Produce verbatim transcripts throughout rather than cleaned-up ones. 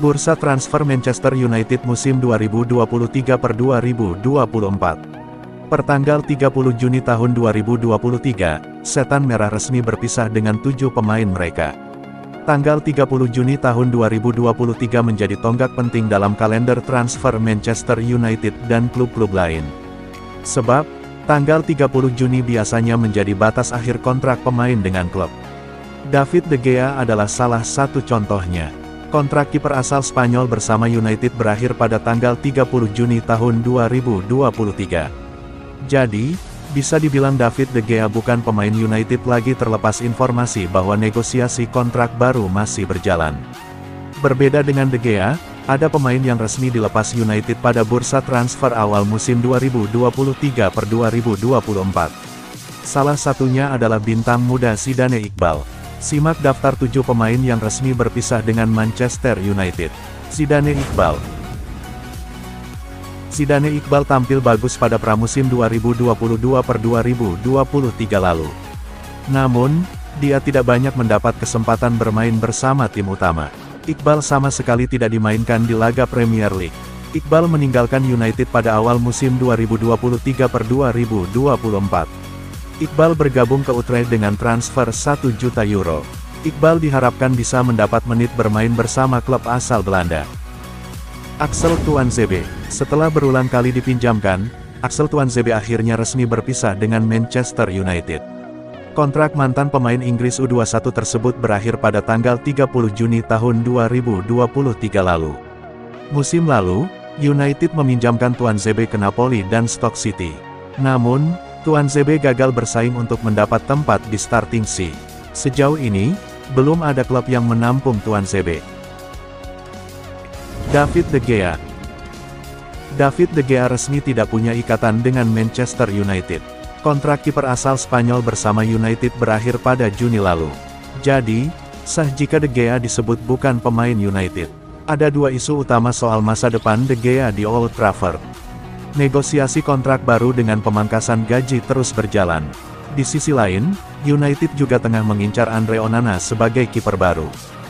Bursa transfer Manchester United musim dua ribu dua puluh tiga per dua ribu dua puluh empat. Pertanggal tiga puluh Juni tahun dua ribu dua puluh tiga, Setan Merah resmi berpisah dengan tujuh pemain mereka. Tanggal tiga puluh Juni tahun dua ribu dua puluh tiga menjadi tonggak penting dalam kalender transfer Manchester United dan klub-klub lain. Sebab, tanggal tiga puluh Juni biasanya menjadi batas akhir kontrak pemain dengan klub. David De Gea adalah salah satu contohnya. Kontrak kiper asal Spanyol bersama United berakhir pada tanggal tiga puluh Juni tahun dua ribu dua puluh tiga. Jadi, bisa dibilang David De Gea bukan pemain United lagi terlepas informasi bahwa negosiasi kontrak baru masih berjalan. Berbeda dengan De Gea, ada pemain yang resmi dilepas United pada bursa transfer awal musim dua ribu dua puluh tiga per dua ribu dua puluh empat. Salah satunya adalah bintang muda Zidane Iqbal. Simak daftar tujuh pemain yang resmi berpisah dengan Manchester United. Zidane Iqbal. Zidane Iqbal tampil bagus pada pramusim dua ribu dua puluh dua per dua ribu dua puluh tiga lalu. Namun, dia tidak banyak mendapat kesempatan bermain bersama tim utama. Iqbal sama sekali tidak dimainkan di laga Premier League. Iqbal meninggalkan United pada awal musim dua ribu dua puluh tiga per dua ribu dua puluh empat. Iqbal bergabung ke Utrecht dengan transfer satu juta euro. Iqbal diharapkan bisa mendapat menit bermain bersama klub asal Belanda. Axel Tuanzebe. Setelah berulang kali dipinjamkan, Axel Tuanzebe akhirnya resmi berpisah dengan Manchester United. Kontrak mantan pemain Inggris U dua puluh satu tersebut berakhir pada tanggal tiga puluh Juni tahun dua ribu dua puluh tiga lalu. Musim lalu, United meminjamkan Tuanzebe ke Napoli dan Stoke City. Namun, Tuanzebe gagal bersaing untuk mendapat tempat di starting six. Sejauh ini, belum ada klub yang menampung Tuanzebe. David De Gea. David De Gea resmi tidak punya ikatan dengan Manchester United. Kontrak kiper asal Spanyol bersama United berakhir pada Juni lalu. Jadi, sah jika De Gea disebut bukan pemain United. Ada dua isu utama soal masa depan De Gea di Old Trafford. Negosiasi kontrak baru dengan pemangkasan gaji terus berjalan. Di sisi lain, United juga tengah mengincar Andre Onana sebagai kiper baru.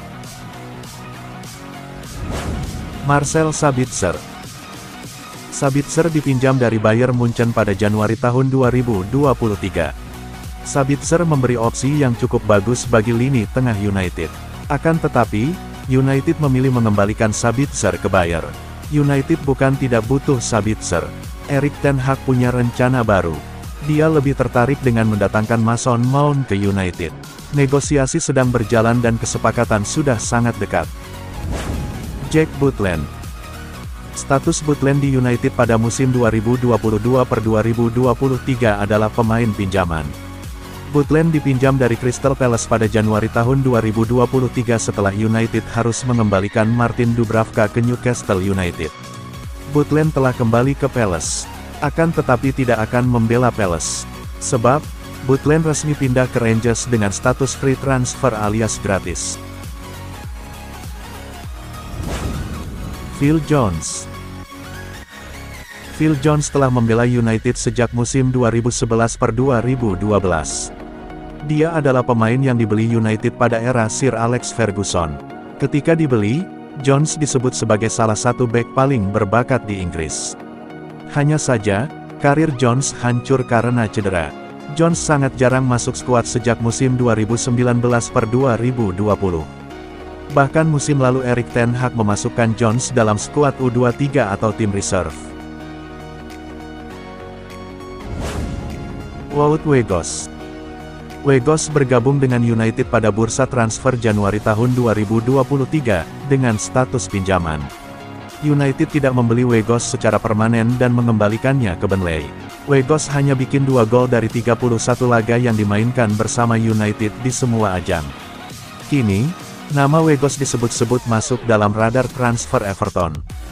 Marcel Sabitzer. Sabitzer dipinjam dari Bayern Munchen pada Januari tahun dua ribu dua puluh tiga. Sabitzer memberi opsi yang cukup bagus bagi lini tengah United. Akan tetapi, United memilih mengembalikan Sabitzer ke Bayern. United bukan tidak butuh Sabitzer. Erik ten Hag punya rencana baru. Dia lebih tertarik dengan mendatangkan Mason Mount ke United. Negosiasi sedang berjalan dan kesepakatan sudah sangat dekat. Jack Butland. Status Butland di United pada musim dua ribu dua puluh dua per dua ribu dua puluh tiga adalah pemain pinjaman. Butland dipinjam dari Crystal Palace pada Januari tahun dua ribu dua puluh tiga setelah United harus mengembalikan Martin Dubravka ke Newcastle United. Butland telah kembali ke Palace. Akan tetapi tidak akan membela Palace. Sebab, Butland resmi pindah ke Rangers dengan status free transfer alias gratis. Phil Jones. Phil Jones telah membela United sejak musim dua ribu sebelas per dua ribu dua belas. Dia adalah pemain yang dibeli United pada era Sir Alex Ferguson. Ketika dibeli, Jones disebut sebagai salah satu bek paling berbakat di Inggris. Hanya saja, karir Jones hancur karena cedera. Jones sangat jarang masuk skuad sejak musim dua ribu sembilan belas per dua ribu dua puluh. Bahkan musim lalu Erik ten Hag memasukkan Jones dalam skuad U dua puluh tiga atau tim reserve. Wout Weghorst. Weghorst bergabung dengan United pada bursa transfer Januari tahun dua ribu dua puluh tiga, dengan status pinjaman. United tidak membeli Weghorst secara permanen dan mengembalikannya ke Burnley. Weghorst hanya bikin dua gol dari tiga puluh satu laga yang dimainkan bersama United di semua ajang. Kini, nama Weghorst disebut-sebut masuk dalam radar transfer Everton.